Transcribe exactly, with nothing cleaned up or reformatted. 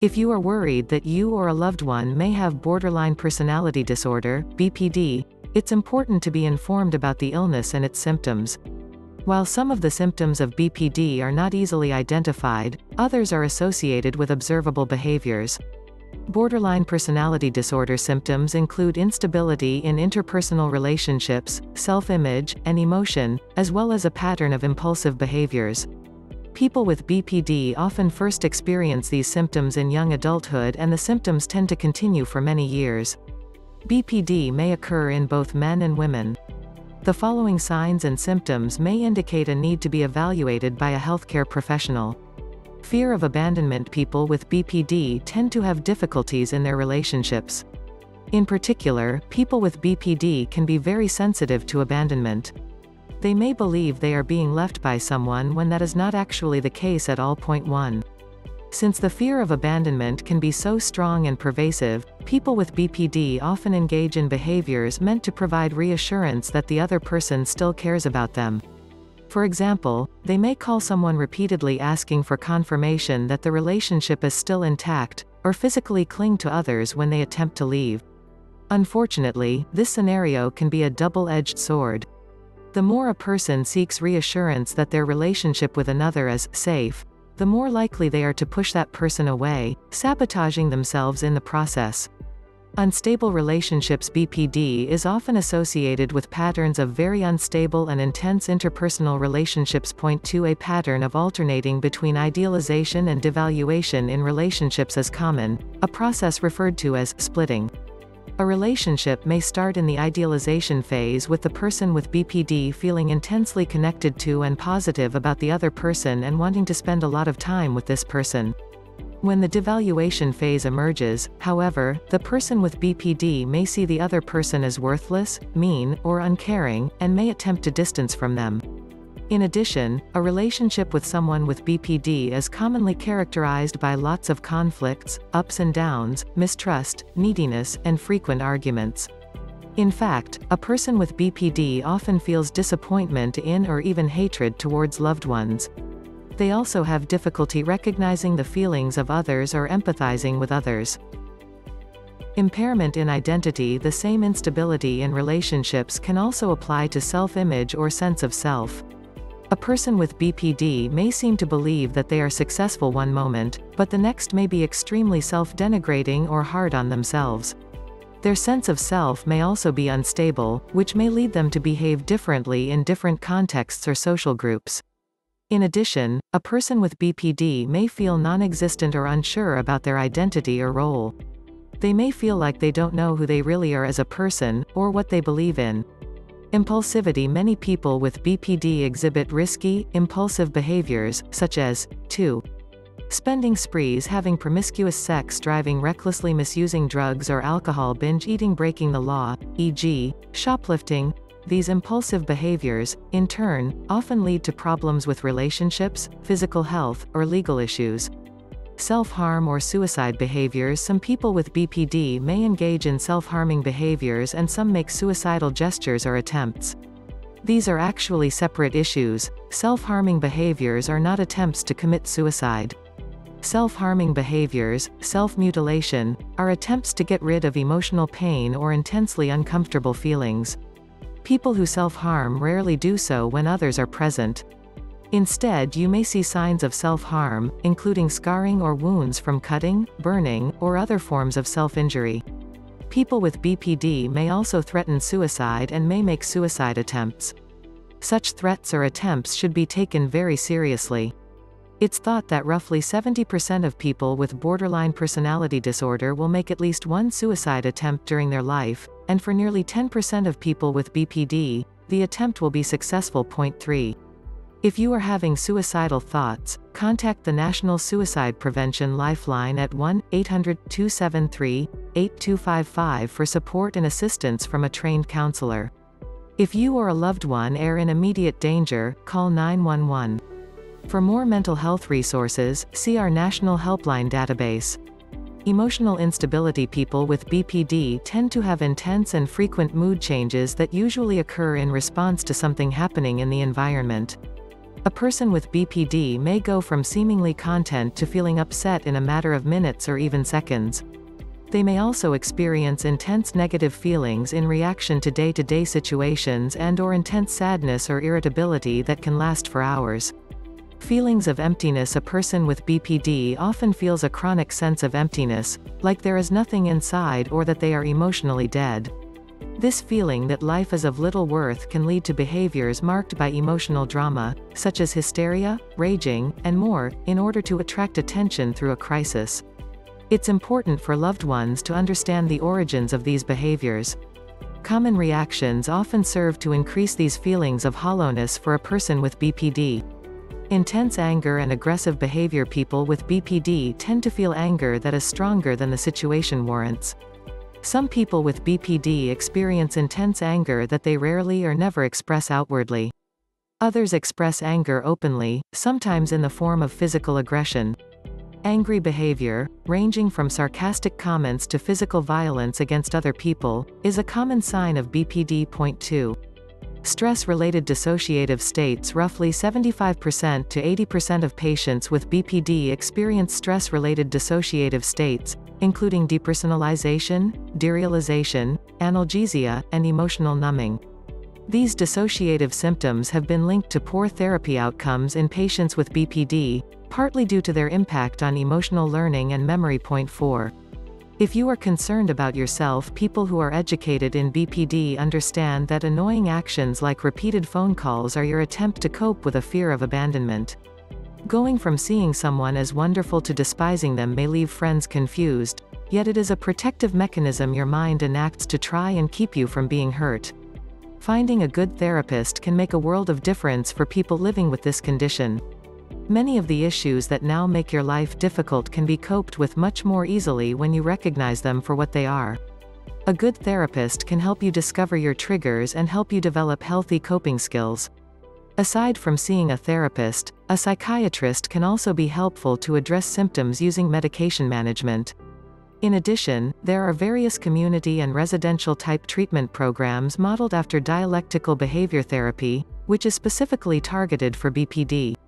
If you are worried that you or a loved one may have borderline personality disorder, B P D, it's important to be informed about the illness and its symptoms. While some of the symptoms of B P D are not easily identified, others are associated with observable behaviors. Borderline personality disorder symptoms include instability in interpersonal relationships, self-image, and emotion, as well as a pattern of impulsive behaviors. People with B P D often first experience these symptoms in young adulthood, and the symptoms tend to continue for many years. B P D may occur in both men and women. The following signs and symptoms may indicate a need to be evaluated by a healthcare professional. Fear of abandonment. People with B P D tend to have difficulties in their relationships. In particular, people with B P D can be very sensitive to abandonment. They may believe they are being left by someone when that is not actually the case at all. Point one. Since the fear of abandonment can be so strong and pervasive, people with B P D often engage in behaviors meant to provide reassurance that the other person still cares about them. For example, they may call someone repeatedly asking for confirmation that the relationship is still intact, or physically cling to others when they attempt to leave. Unfortunately, this scenario can be a double-edged sword. The more a person seeks reassurance that their relationship with another is safe, the more likely they are to push that person away, sabotaging themselves in the process. Unstable relationships. B P D is often associated with patterns of very unstable and intense interpersonal relationships. Point two. A pattern of alternating between idealization and devaluation in relationships is common, a process referred to as splitting. A relationship may start in the idealization phase, with the person with B P D feeling intensely connected to and positive about the other person and wanting to spend a lot of time with this person. When the devaluation phase emerges, however, the person with B P D may see the other person as worthless, mean, or uncaring, and may attempt to distance from them. In addition, a relationship with someone with B P D is commonly characterized by lots of conflicts, ups and downs, mistrust, neediness, and frequent arguments. In fact, a person with B P D often feels disappointment in or even hatred towards loved ones. They also have difficulty recognizing the feelings of others or empathizing with others. Impairment in identity. The same instability in relationships can also apply to self-image or sense of self. A person with B P D may seem to believe that they are successful one moment, but the next may be extremely self-denigrating or hard on themselves. Their sense of self may also be unstable, which may lead them to behave differently in different contexts or social groups. In addition, a person with B P D may feel non-existent or unsure about their identity or role. They may feel like they don't know who they really are as a person, or what they believe in. Impulsivity. Many people with B P D exhibit risky, impulsive behaviors, such as two. Spending sprees, having promiscuous sex, driving recklessly, misusing drugs or alcohol, binge eating, breaking the law, for example, shoplifting. These impulsive behaviors, in turn, often lead to problems with relationships, physical health, or legal issues. Self-harm or suicide behaviors. Some people with B P D may engage in self-harming behaviors, and some make suicidal gestures or attempts. These are actually separate issues. Self-harming behaviors are not attempts to commit suicide. Self-harming behaviors, self-mutilation, are attempts to get rid of emotional pain or intensely uncomfortable feelings. People who self-harm rarely do so when others are present. Instead, you may see signs of self-harm, including scarring or wounds from cutting, burning, or other forms of self-injury. People with B P D may also threaten suicide and may make suicide attempts. Such threats or attempts should be taken very seriously. It's thought that roughly seventy percent of people with borderline personality disorder will make at least one suicide attempt during their life, and for nearly ten percent of people with B P D, the attempt will be successful. Point three. If you are having suicidal thoughts, contact the National Suicide Prevention Lifeline at one eight hundred, two seven three, eight two five five for support and assistance from a trained counselor. If you or a loved one are in immediate danger, call nine one one. For more mental health resources, see our National Helpline database. Emotional instability. People with B P D tend to have intense and frequent mood changes that usually occur in response to something happening in the environment. A person with B P D may go from seemingly content to feeling upset in a matter of minutes or even seconds. They may also experience intense negative feelings in reaction to day-to-day situations and/or intense sadness or irritability that can last for hours. Feelings of emptiness. A person with B P D often feels a chronic sense of emptiness, like there is nothing inside or that they are emotionally dead. This feeling that life is of little worth can lead to behaviors marked by emotional drama, such as hysteria, raging, and more, in order to attract attention through a crisis. It's important for loved ones to understand the origins of these behaviors. Common reactions often serve to increase these feelings of hollowness for a person with B P D. Intense anger and aggressive behavior. People with B P D tend to feel anger that is stronger than the situation warrants. Some people with B P D experience intense anger that they rarely or never express outwardly. Others express anger openly, sometimes in the form of physical aggression. Angry behavior, ranging from sarcastic comments to physical violence against other people, is a common sign of B P D. Point two. Stress-related dissociative states. Roughly seventy-five percent to eighty percent of patients with B P D experience stress-related dissociative states, including depersonalization, derealization, analgesia, and emotional numbing. These dissociative symptoms have been linked to poor therapy outcomes in patients with B P D, partly due to their impact on emotional learning and memory. Point four. If you are concerned about yourself, people who are educated in B P D understand that annoying actions like repeated phone calls are your attempt to cope with a fear of abandonment. Going from seeing someone as wonderful to despising them may leave friends confused, yet it is a protective mechanism your mind enacts to try and keep you from being hurt. Finding a good therapist can make a world of difference for people living with this condition. Many of the issues that now make your life difficult can be coped with much more easily when you recognize them for what they are. A good therapist can help you discover your triggers and help you develop healthy coping skills. Aside from seeing a therapist, a psychiatrist can also be helpful to address symptoms using medication management. In addition, there are various community and residential type treatment programs modeled after dialectical behavior therapy, which is specifically targeted for B P D.